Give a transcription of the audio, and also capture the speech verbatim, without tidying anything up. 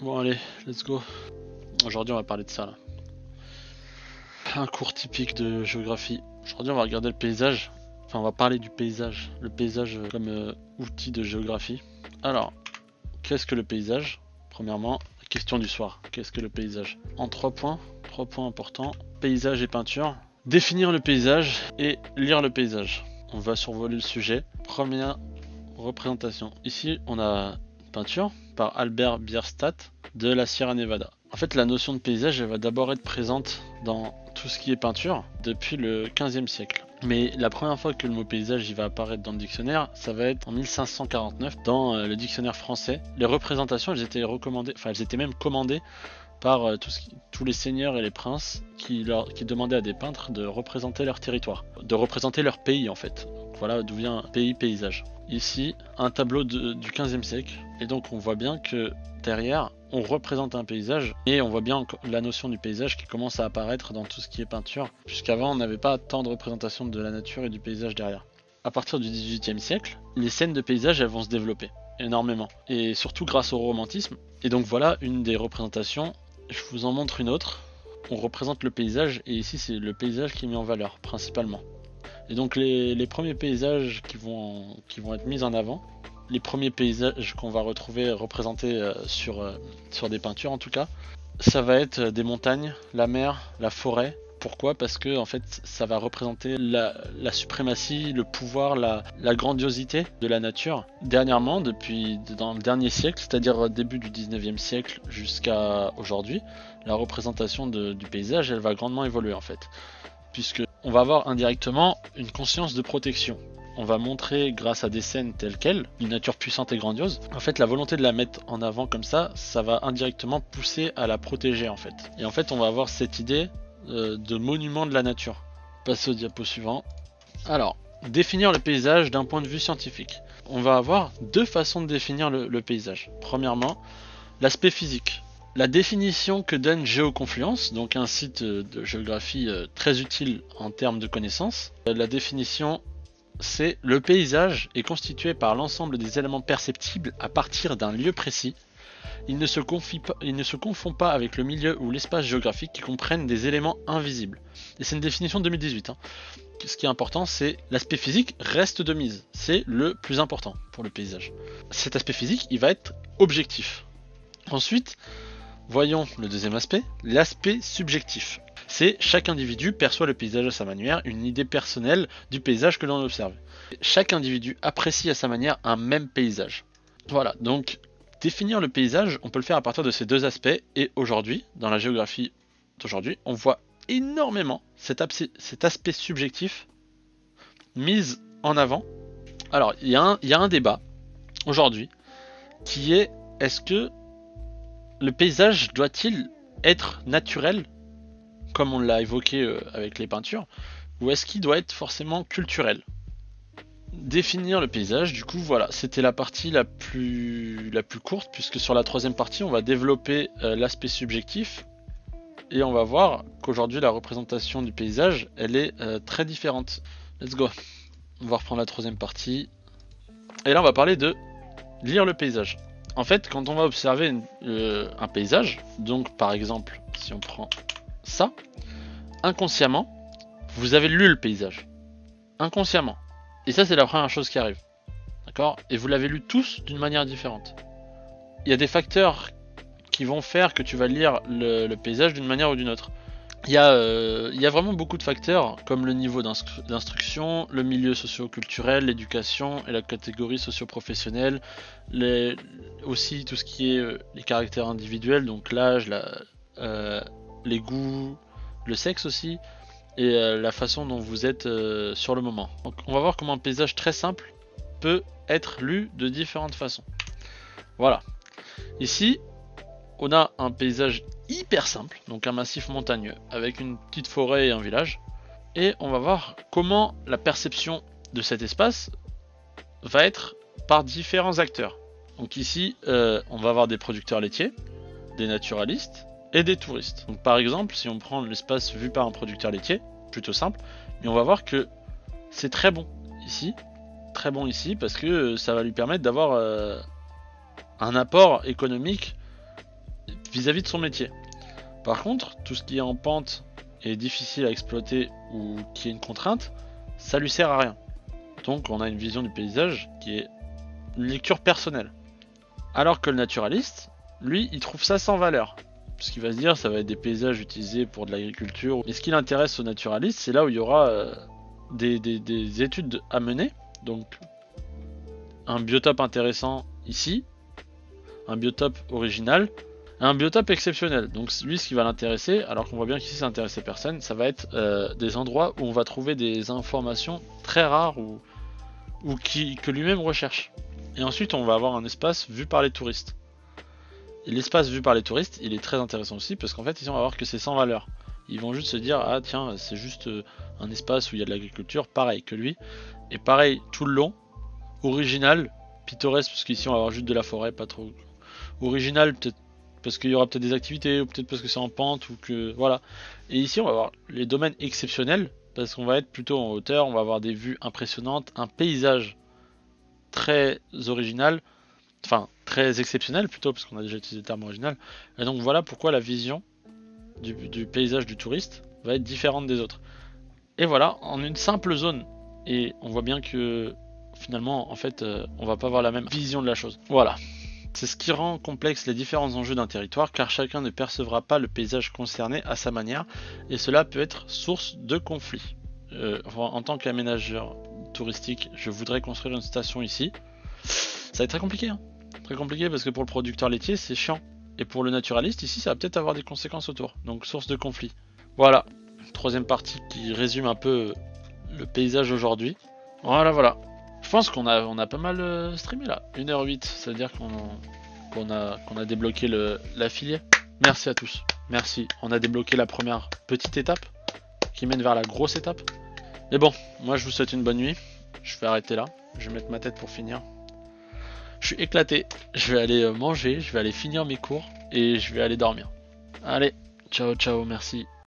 Bon allez, let's go. Aujourd'hui on va parler de ça là. Un cours typique de géographie. Aujourd'hui on va regarder le paysage. Enfin on va parler du paysage. Le paysage comme euh, outil de géographie. Alors, qu'est-ce que le paysage? Premièrement, la question du soir. Qu'est-ce que le paysage? En trois points, trois points importants. Paysage et peinture. Définir le paysage et lire le paysage. On va survoler le sujet. Première représentation. Ici on a une peinture par Albert Bierstadt de la Sierra Nevada. En fait, la notion de paysage elle va d'abord être présente dans tout ce qui est peinture depuis le quinzième siècle. Mais la première fois que le mot paysage il va apparaître dans le dictionnaire, ça va être en mille cinq cent quarante-neuf dans euh, le dictionnaire français. Les représentations, elles étaient recommandées, enfin elles étaient même commandées par euh, tout ce qui, tous les seigneurs et les princes qui, leur, qui demandaient à des peintres de représenter leur territoire, de représenter leur pays en fait. Donc voilà d'où vient pays paysage. Ici, un tableau de, du quinzième siècle, et donc on voit bien que derrière, on représente un paysage, et on voit bien la notion du paysage qui commence à apparaître dans tout ce qui est peinture. Jusqu'avant, on n'avait pas tant de représentation de la nature et du paysage derrière. À partir du dix-huitième siècle, les scènes de paysage elles vont se développer énormément, et surtout grâce au romantisme. Et donc voilà une des représentations. Je vous en montre une autre. On représente le paysage, et ici c'est le paysage qui est mis en valeur principalement. Et donc les, les premiers paysages qui vont, qui vont être mis en avant, les premiers paysages qu'on va retrouver représentés euh, sur, euh, sur des peintures en tout cas, ça va être des montagnes, la mer, la forêt. Pourquoi? Parce que en fait ça va représenter la, la suprématie, le pouvoir, la, la grandiosité de la nature. Dernièrement, depuis dans le dernier siècle, c'est-à-dire début du dix-neuvième siècle jusqu'à aujourd'hui, la représentation de, du paysage elle va grandement évoluer en fait. Puisque on va avoir indirectement une conscience de protection. On va montrer grâce à des scènes telles quelles, une nature puissante et grandiose. En fait, la volonté de la mettre en avant comme ça, ça va indirectement pousser à la protéger en fait. Et en fait, on va avoir cette idée euh, de monument de la nature. Passez au diapo suivant. Alors, définir le paysage d'un point de vue scientifique. On va avoir deux façons de définir le, le paysage. Premièrement, l'aspect physique. La définition que donne GeoConfluence, donc un site de géographie très utile en termes de connaissances, la définition c'est: le paysage est constitué par l'ensemble des éléments perceptibles à partir d'un lieu précis. Il ne, se confie pas, il ne se confond pas avec le milieu ou l'espace géographique qui comprennent des éléments invisibles. Et c'est une définition de deux mille dix-huit. Hein. Ce qui est important, c'est l'aspect physique reste de mise. C'est le plus important pour le paysage. Cet aspect physique, il va être objectif. Ensuite, voyons le deuxième aspect, l'aspect subjectif. C'est chaque individu perçoit le paysage à sa manière, une idée personnelle du paysage que l'on observe. Chaque individu apprécie à sa manière un même paysage. Voilà, donc définir le paysage, on peut le faire à partir de ces deux aspects, et aujourd'hui, dans la géographie d'aujourd'hui, on voit énormément cet, cet aspect subjectif mis en avant. Alors, il y, y a un débat aujourd'hui qui est: est-ce que le paysage doit-il être naturel, comme on l'a évoqué euh, avec les peintures, ou est-ce qu'il doit être forcément culturel? Définir le paysage, du coup, voilà, c'était la partie la plus, la plus courte, puisque sur la troisième partie, on va développer euh, l'aspect subjectif, et on va voir qu'aujourd'hui, la représentation du paysage, elle est euh, très différente. Let's go. On va reprendre la troisième partie. Et là, on va parler de lire le paysage. En fait, quand on va observer une, euh, un paysage, donc par exemple, si on prend ça, inconsciemment, vous avez lu le paysage. Inconsciemment. Et ça, c'est la première chose qui arrive. D'accord? Et vous l'avez lu tous d'une manière différente. Il y a des facteurs qui vont faire que tu vas lire le, le paysage d'une manière ou d'une autre. Il y, a, euh, il y a vraiment beaucoup de facteurs, comme le niveau d'instruction, le milieu socio-culturel, l'éducation et la catégorie socio-professionnelle, les, aussi tout ce qui est euh, les caractères individuels, donc l'âge, la, euh, les goûts, le sexe aussi, et euh, la façon dont vous êtes euh, sur le moment. Donc on va voir comment un paysage très simple peut être lu de différentes façons. Voilà. Ici, on a un paysage hyper simple, donc un massif montagneux avec une petite forêt et un village, et on va voir comment la perception de cet espace va être par différents acteurs. Donc ici euh, on va avoir des producteurs laitiers, des naturalistes et des touristes. Donc par exemple, si on prend l'espace vu par un producteur laitier, plutôt simple, mais on va voir que c'est très bon ici, très bon ici parce que ça va lui permettre d'avoir euh, un apport économique vis-à-vis de son métier. Par contre, tout ce qui est en pente et difficile à exploiter ou qui est une contrainte, ça lui sert à rien. Donc on a une vision du paysage qui est une lecture personnelle. Alors que le naturaliste, lui, il trouve ça sans valeur. Ce qu'il va se dire, ça va être des paysages utilisés pour de l'agriculture. Et ce qui l'intéresse au naturaliste, c'est là où il y aura euh, des, des, des études à mener. Donc un biotope intéressant ici, un biotope original, un biotope exceptionnel. Donc lui, ce qui va l'intéresser, alors qu'on voit bien qu'ici ça n'intéressait personne, ça va être euh, des endroits où on va trouver des informations très rares ou, ou qui, que lui-même recherche. Et ensuite, on va avoir un espace vu par les touristes. Et l'espace vu par les touristes, il est très intéressant aussi, parce qu'en fait, ici, on va voir que c'est sans valeur. Ils vont juste se dire, ah tiens, c'est juste un espace où il y a de l'agriculture, pareil que lui. Et pareil, tout le long, original, pittoresque, parce qu'ici, on va avoir juste de la forêt, pas trop... Original, peut-être parce qu'il y aura peut-être des activités, ou peut-être parce que c'est en pente, ou que... Voilà. Et ici, on va avoir les domaines exceptionnels, parce qu'on va être plutôt en hauteur, on va avoir des vues impressionnantes, un paysage très original, enfin très exceptionnel plutôt, parce qu'on a déjà utilisé le terme original. Et donc voilà pourquoi la vision du, du paysage du touriste va être différente des autres. Et voilà, en une simple zone. Et on voit bien que finalement, en fait, euh, on va pas avoir la même vision de la chose. Voilà. C'est ce qui rend complexe les différents enjeux d'un territoire, car chacun ne percevra pas le paysage concerné à sa manière, et cela peut être source de conflits. Euh, en tant qu'aménageur touristique, je voudrais construire une station ici. Ça va être très compliqué, hein. Très compliqué parce que pour le producteur laitier, c'est chiant. Et pour le naturaliste, ici, ça va peut-être avoir des conséquences autour. Donc, source de conflit. Voilà. Troisième partie qui résume un peu le paysage aujourd'hui. Voilà, voilà. Je pense qu'on a, on a pas mal euh, streamé là. une heure huit, ça veut dire qu'on qu'on a, qu'on a débloqué l'affilié. Merci à tous. Merci. On a débloqué la première petite étape qui mène vers la grosse étape. Mais bon, moi je vous souhaite une bonne nuit. Je vais arrêter là. Je vais mettre ma tête pour finir. Je suis éclaté. Je vais aller manger, je vais aller finir mes cours et je vais aller dormir. Allez, ciao ciao, merci.